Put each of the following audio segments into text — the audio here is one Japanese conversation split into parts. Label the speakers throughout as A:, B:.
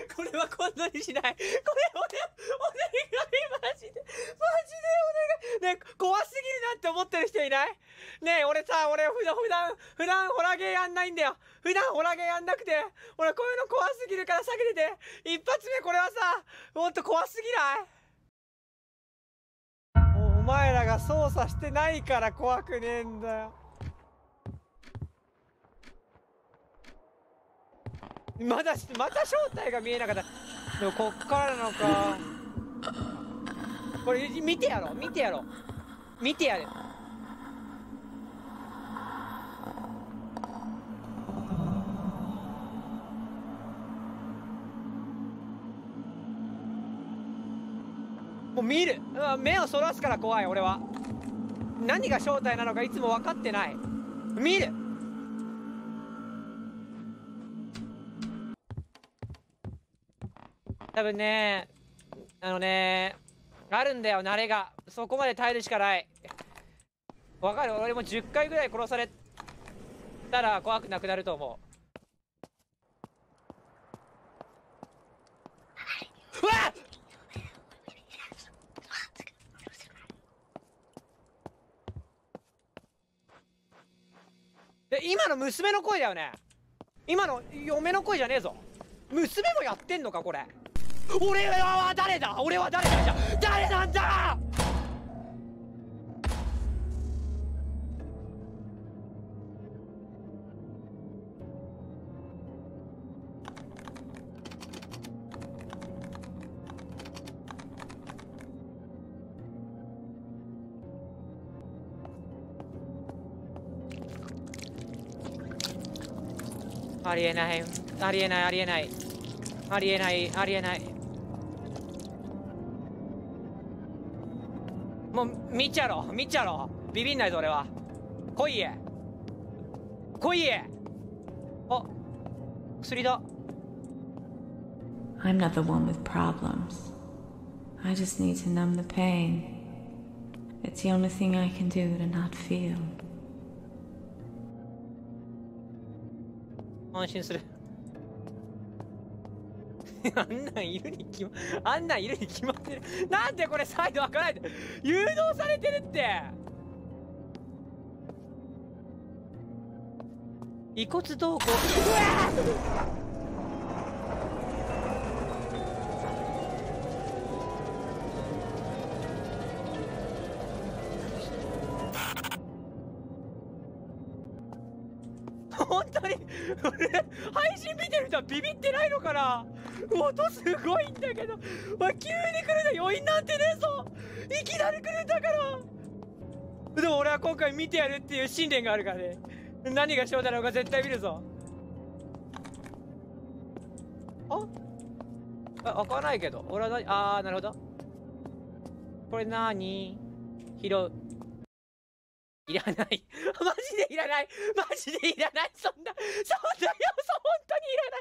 A: これは今度にしない。これお願い、マジでお願い。ね、怖すぎるなって思ってる人いない？ねえ、俺さ、普段ホラゲーやんないんだよ。普段ホラゲーやんなくて、俺こういうの怖すぎるから避けてて、一発目これはさ、ほんと怖すぎない？もうお前らが操作してないから怖くねえんだよ。また正体が見えなかった。でもこっからなのか。これ見てやろう、見てやろう、見てやる。もう見る、目をそらすから怖い。俺は何が正体なのかいつも分かってない。見る。多分ね、あるんだよ、慣れが。そこまで耐えるしかない。わかる？俺も10回ぐらい殺されたら怖くなくなると思う。うわっ！今の娘の声だよね。今の嫁の声じゃねえぞ。娘もやってんのかこれ。俺は誰だ？俺は誰だ？じゃ誰なんだ？ありえない、ありえない、ありえない、ありえない、ありえない。もう見ちゃろ、見ちゃろ。ビビんないぞ俺は。来いえ、来いえ。あ、薬だ。
B: I'm not the one with problems. I just need to numb the pain. It's the only thing I can do to not feel.
A: 安心する。あんなんいるに決まってる。なんでこれサイド開かないで誘導されてるって。遺骨動向。うわ本当に俺配信見てる人はビビってないのかな。音すごいんだけど、急に来るの余韻なんてねえぞ。いきなり来るんだから。でも俺は今回見てやるっていう信念があるからね。何が正体なのか絶対見るぞ。開かないけど俺はなるほど。これ何拾う。いらないマジでいらない、マジでいらない。そんな要素本当にいらない。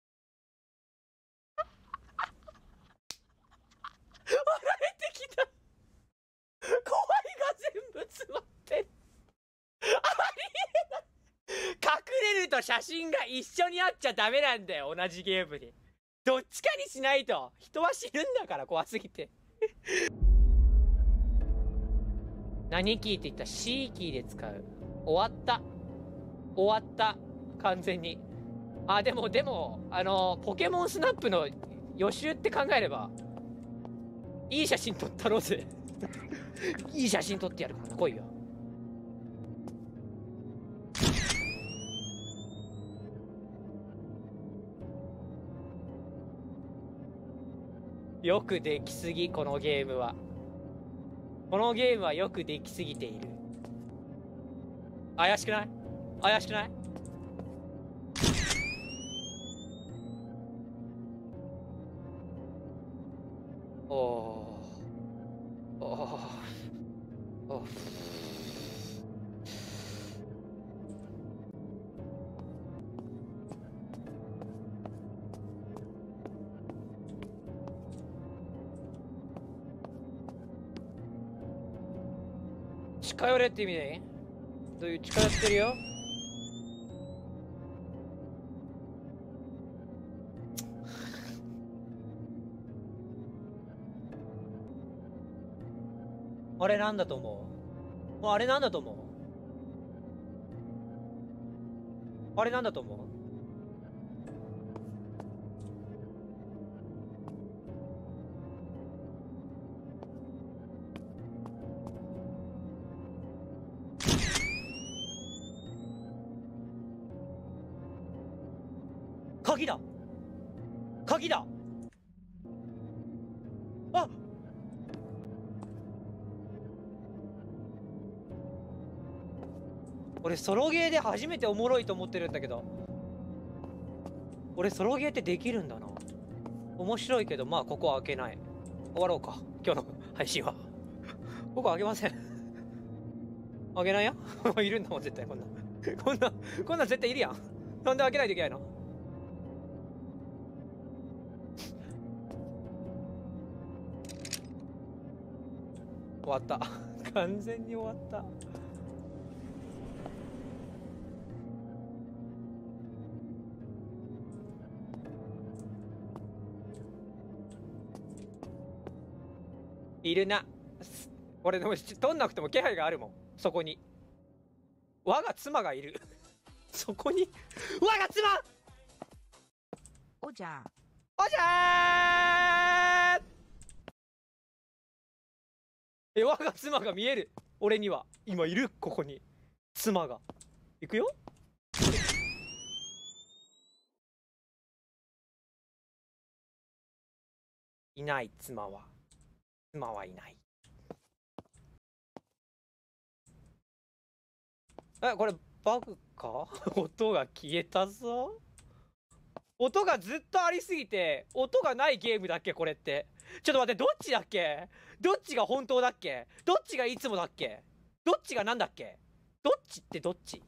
A: 笑えてきた。怖いが全部詰まってる。ありえない。隠れると写真が一緒にあっちゃダメなんだよ、同じゲームに。どっちかにしないと人は死ぬんだから、怖すぎて。何キーって言った？ C キーで使う。終わった完全に。でもポケモンスナップの予習って考えればいい写真撮ったろうぜ。いい写真撮ってやるから来いよ。よくできすぎ。このゲームはよくできすぎている。怪しくない？怪しくない？おお近寄れって意味でどういう近寄ってるよ。 あれなんだと思う？あれなんだと思う？あれなんだと思う？鍵だ。鍵だ。あ、俺ソロゲーで初めておもろいと思ってるんだけど、俺ソロゲーってできるんだな。面白いけど、まあここは開けない。終わろうか、今日の配信は。ここ開けません。開けないよ。いるんだもん絶対。こんな絶対いるやん。なんで開けないといけないの？終わった。完全に終わった。いるな。俺でも取んなくても気配があるもん。そこに我が妻がいる。そこに我が妻。
C: おじゃ
A: おじゃー。我が妻が見える。俺には今いる。ここに妻が。行くよ。いない。妻はいない。これバグか？音が消えたぞ。音がずっとありすぎて音がないゲームだっけこれって。ちょっと待って、どっちだっけ？どっちが本当だっけ？どっちがいつもだっけ？どっちがなんだっけ？どっちってどっち？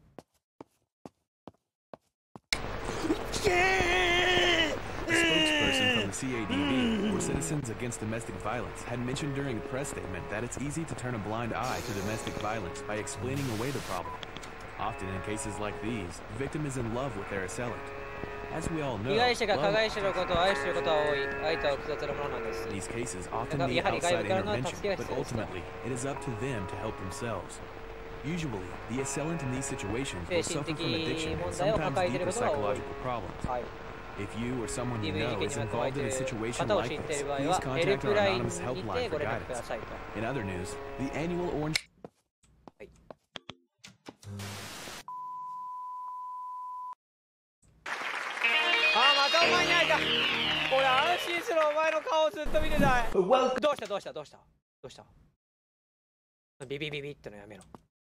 D: A spokesperson from the CADV, or Citizens Against Domestic Violence, had mentioned during a press statement that it's easy to turn a blind eye to domestic violence by explaining away the problem. Often in cases like these, the victim is in love with their assailant. As we all know,
A: 被害者が加害者のことを愛していることは多い。相手を複雑なものなんです。
D: these cases often need outside intervention, but ultimately, it is up to them to help themselves. Usually, the assailant in these situations will suffer from addiction and sometimes deeper psychological problems. If you or someone you know is involved in a situation like this, please contact our anonymous helpline for guidance. In other news, the annual Orange...
A: またお前に会えた。俺安心する。お前の顔をずっと見てたい。どうしたビビビビってのやめろ。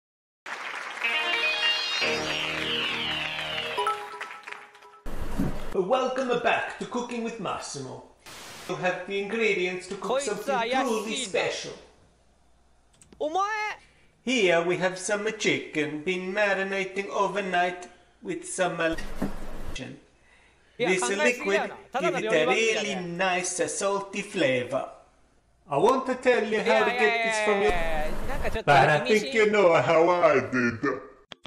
E: Welcome back to Cooking with Massimo. You have the ingredients to cook something truly special.
A: お前
E: Here we have some chicken been marinating overnight with some This liquid gives it a really nice salty flavor. I want to tell you how to get this from your... But I think you know how I did.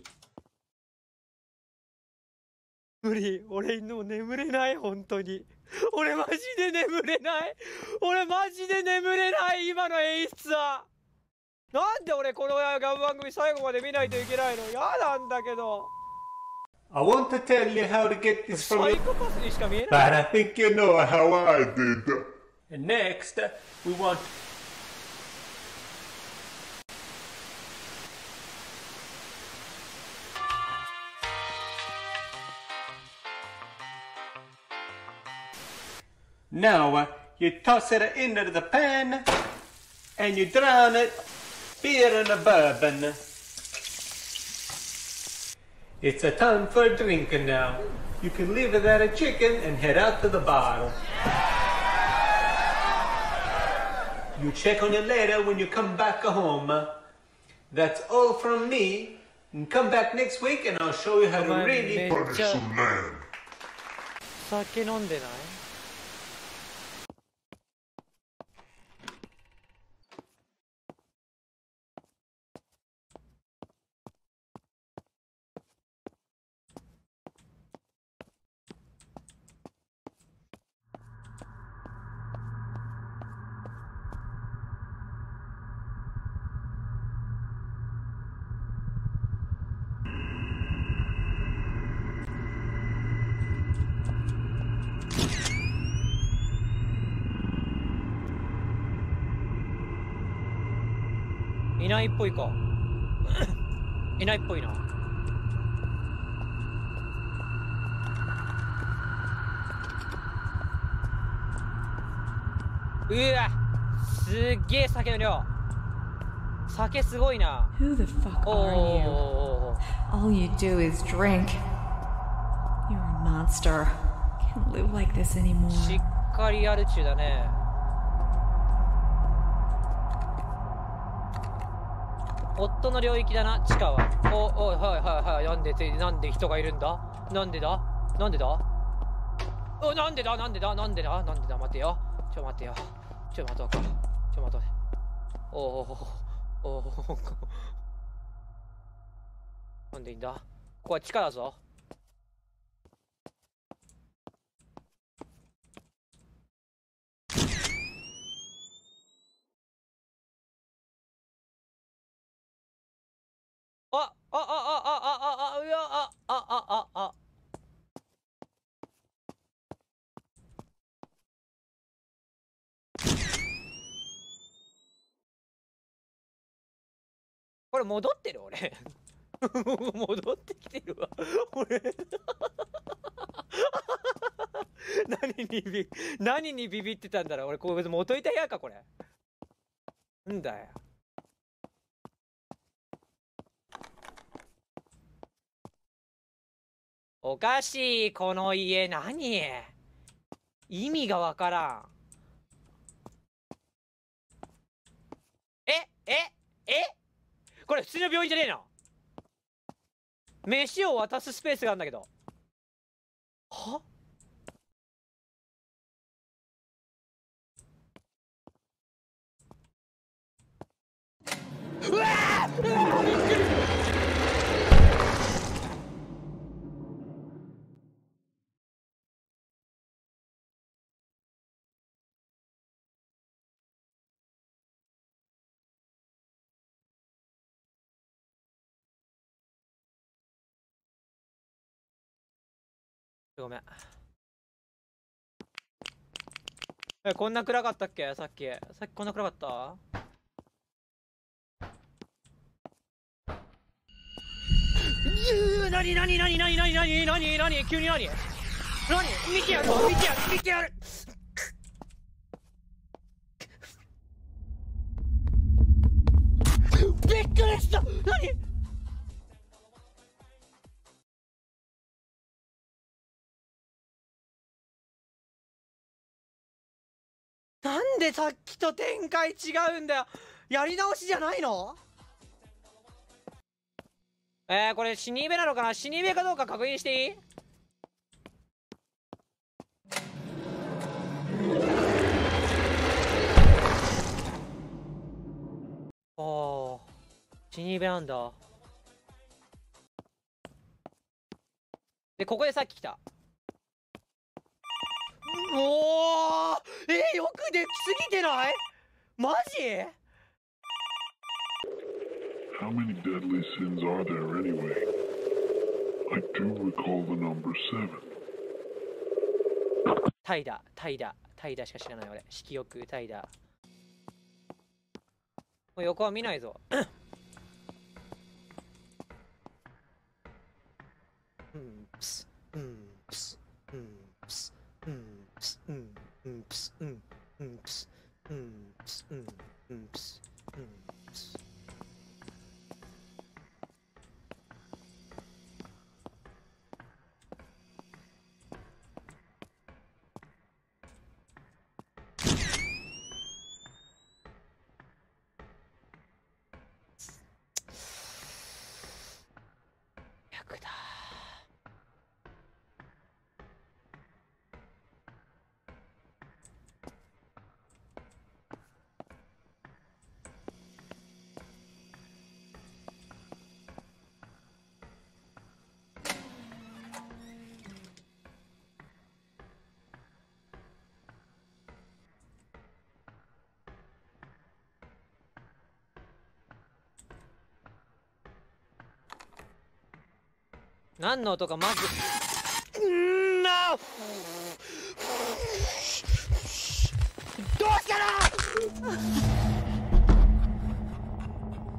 A: 無理。俺もう眠れない。本当に俺マジで眠れない。俺マジで眠れない。今の演出はなんで俺この番組最後まで見ないといけないの？嫌なんだけど。
E: I want to tell you how to get this from your...
A: サイコパスにしか見えない。
E: But I think you know how I did. And next, we want... Now, you toss it into the pan, and you drown it, beer and a bourbon. It's a time for a drink now. You can leave it at a chicken and head out to the bar. You check on you later when you come back home. That's all from me. And come back next week and I'll show you how to really punish some man.
A: 酒飲んでない？ いないっぽいか。いないっぽいな。うわ、すっげえ酒の量。酒すごいな。
B: Who the fuck are you? All you do is drink. You're a monster. Can't live like this anymore.
A: しっかりやる中だね。夫の領域だな、地下は。お、はいはいはい。なんで人がいるんだ。なんでだなんでだお、なんでだなんでだなんでだなんでだ。待てよ。待てよ。待とうか。待とう。なんでいいんだ。ここは地下だぞ。これ戻ってる俺。戻ってきてるわ俺。何にビビってたんだろう俺。これ元いた部屋かこれ。なんだよ。おかしいこの家。何意味がわからん。これ普通の病院じゃねえの。飯を渡すスペースがあるんだけど。は？うわー！びっくり。ごめん。こんな暗かったっけさっきこんな暗かった？何急に何見てやるびっくりした。なんでさっきと展開違うんだよ。やり直しじゃないの？これ死に目なのかな。死に目かどうか確認していい？ああ、死に目なんだ。でここでさっき来た。おー、よくできすぎてない？マジ
F: ？How many deadly sins are there anyway? I do recall the number 7.
A: タイダしか知らない俺。色欲タイダ。もう横は見ないぞ。何の音かまず。どうしたの？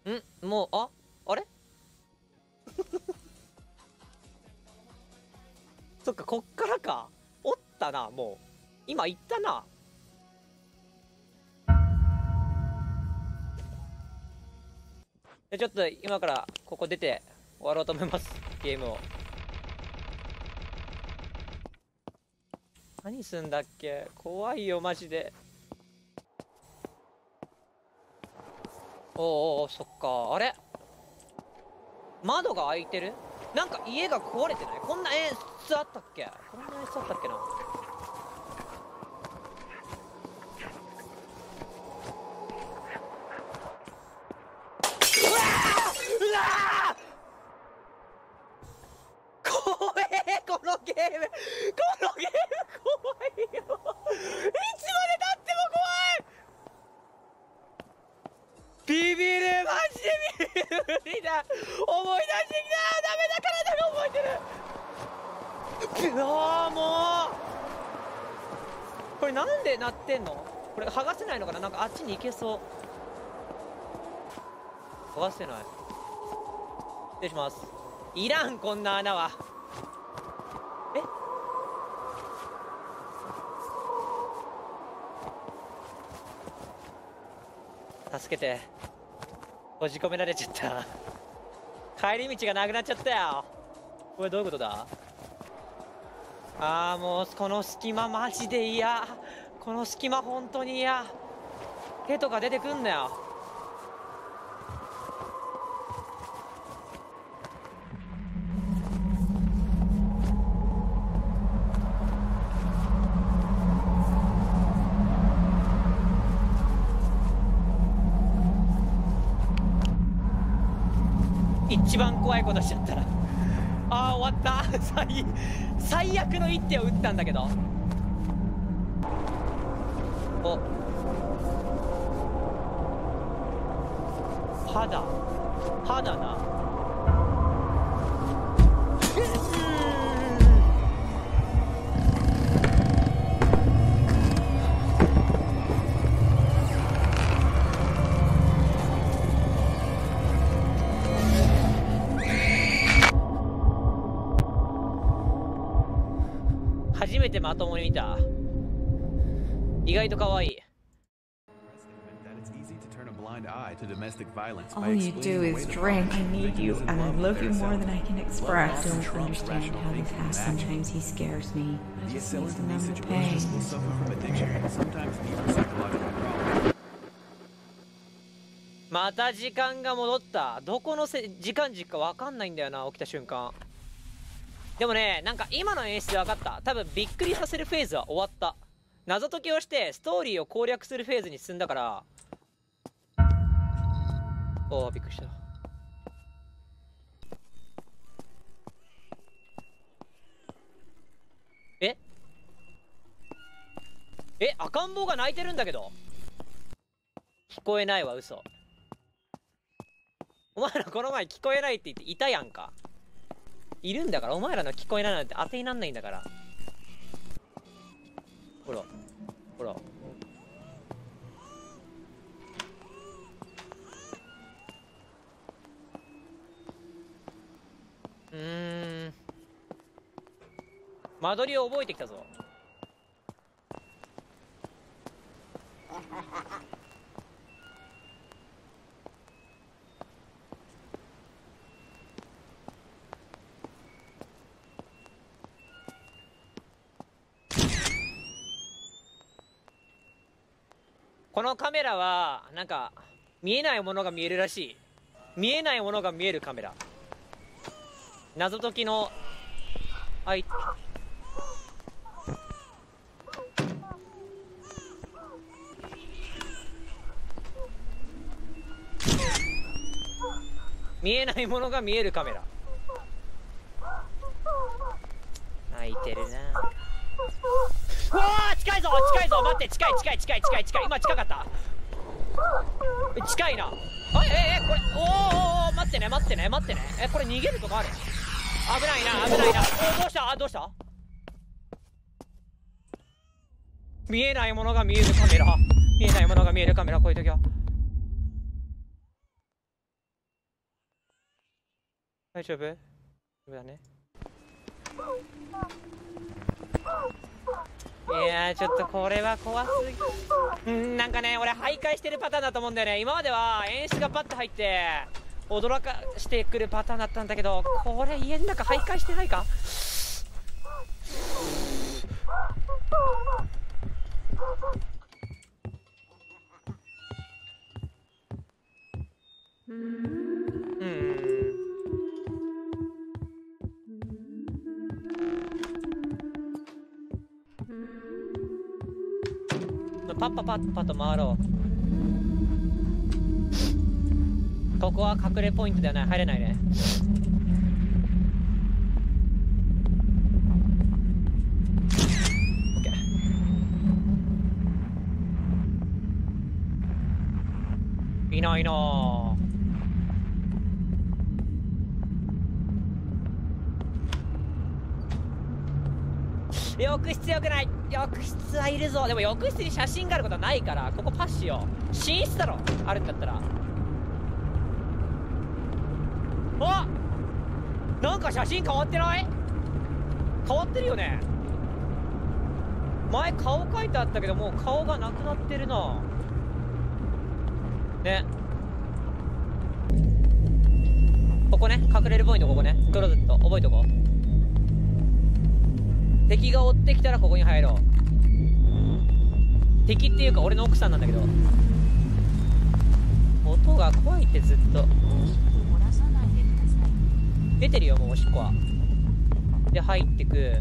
A: もう、あれそっか、こっからか。おったな、もう。今行ったな。で、ちょっと今からここ出て終わろうと思います、ゲームを。何すんだっけ、怖いよマジで。おお、そっか。あれ、窓が開いてる。なんか家が壊れてない？こんな演出あったっけ？こんな演出あったっけな。このゲーム怖いよ。いつまでたっても怖い。ビビる、マジでビビる。無理だ、思い出してきた。ダメだ、体が覚えてる。うわー、もうこれなんで鳴ってんの？これ剥がせないのかな。なんかあっちに行けそう。剥がせない。失礼します。いらん、こんな穴は。助けて。閉じ込められちゃった。帰り道がなくなっちゃったよ。これどういうことだ。もうこの隙間マジで嫌。この隙間本当に嫌。手とか出てくんなよ。一番怖いことしちゃった。終わった。最悪の一手を打ったんだけど。歯だな。初めてまともに見た。意外と可愛い。
B: All you do is drink. I need you, and I love you more than I can express. I don't understand how this happens. Sometimes he scares me. I just need to numb the pain.
A: また時間が戻った。どこの時間軸か分かんないんだよな、起きた瞬間。でもね、なんか今の演出で分かった。多分びっくりさせるフェーズは終わった。謎解きをしてストーリーを攻略するフェーズに進んだから。びっくりした。赤ん坊が泣いてるんだけど。聞こえないわ、嘘。お前らこの前聞こえないって言っていたやんか。いるんだから。お前らの聞こえないなんて当てになんないんだから。ほらほら。間取りを覚えてきたぞ。このカメラはなんか見えないものが見えるらしい。見えないものが見えるカメラ。謎解きの見えないものが見えるカメラ。泣いてるな。うわー、近いぞ近いぞ。待って、近い。今近かった。近いな。これ待ってね。これ逃げるとかある？危ないな。どうした見えないものが見えるカメラ。こういう時は大丈夫？大丈夫だね。いやー、ちょっとこれは怖すぎ。なんかね、俺徘徊してるパターンだと思うんだよね。今までは演出がパッと入って驚かしてくるパターンだったんだけど、これ家の中徘徊してないか？パッパと回ろう。ここは隠れポイントではない。入れないね。オッケー。いないなぁ。浴室よくない。浴室はいるぞ。でも浴室に写真があることはないから、ここパスしよう。寝室だろ、あるんだったら。あ、なんか写真変わってない？変わってるよね。前顔描いてあったけど、もう顔がなくなってるなね。ここね、隠れるポイント、ここね。クローゼット覚えとこう。敵が追ってきたらここに入ろう。敵っていうか俺の奥さんなんだけど、音が怖いってずっと。出てるよ、もうおしっこは。で入ってく。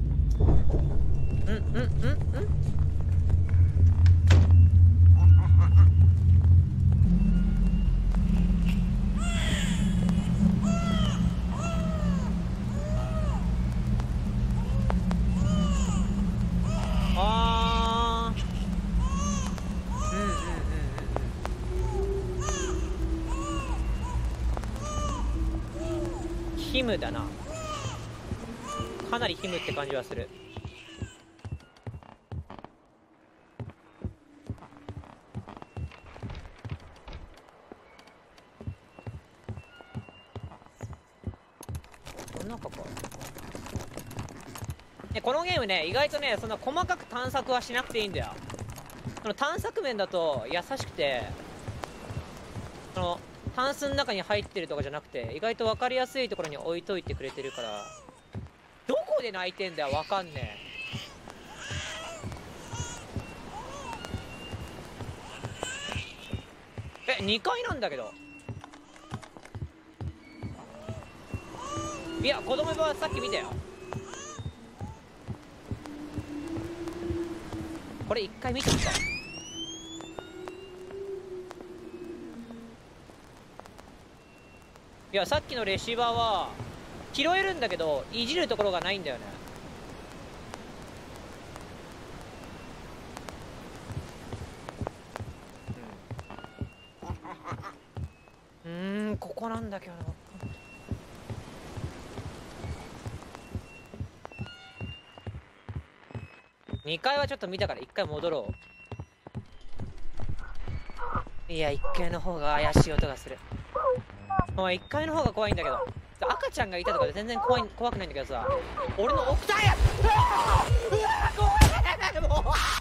A: ヒムだな。かなりヒムって感じはする。こんなかこのゲームね、意外とね、そんな細かく探索はしなくていいんだよ。その探索面だと優しくて、そのタンスの中に入ってるとかじゃなくて、意外と分かりやすいところに置いといてくれてるから。どこで泣いてんだよ、分かんねえ。2階なんだけど。いや、子供はさっき見たよ。これ1回見てみた。いや、さっきのレシーバーは拾えるんだけど、いじるところがないんだよね。ここなんだけどな。2階はちょっと見たから1回戻ろう。いや、1階の方が怪しい音がする。もう1階の方が怖いんだけど。赤ちゃんがいたとかで全然怖くないんだけどさ、俺の奥さんや。うわー、怖い。もう